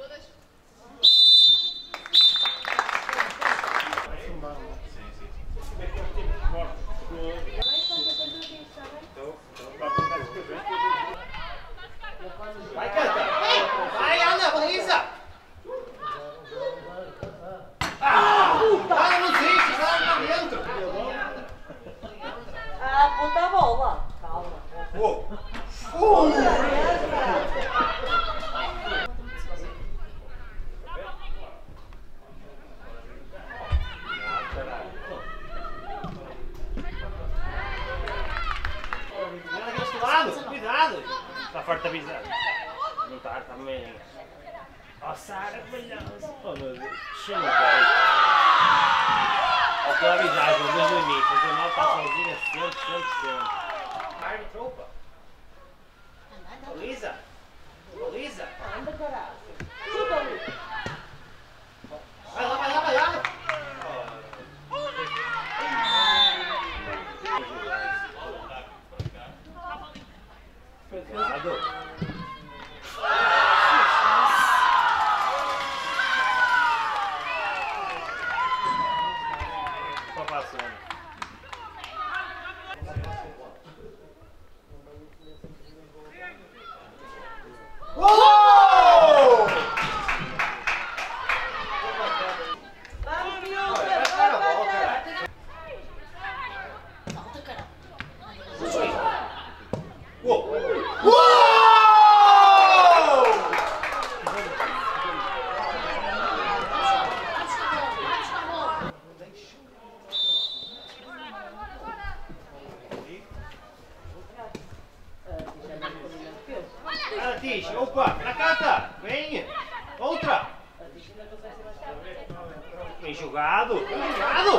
Vai, canta! Vai, anda, baliza! Vai, não existe, vai lá dentro! Ah, puta a bola! Calma! Cuidado! Está forte avisado. Não está também. Oh, Sara, que malhosa! Oh, meu Deus! Chama, cara! Oh, estou a avisar, desde o início. O jornal está sozinho sempre. Árbitro, opa! Lisa! Lisa! Anda, caralho! Chuta ali! Vai lá, vai lá, vai lá! Cuidado! Só passando. Tish, opa, pra cá tá, vem, outra. Bem jogado, bem jogado.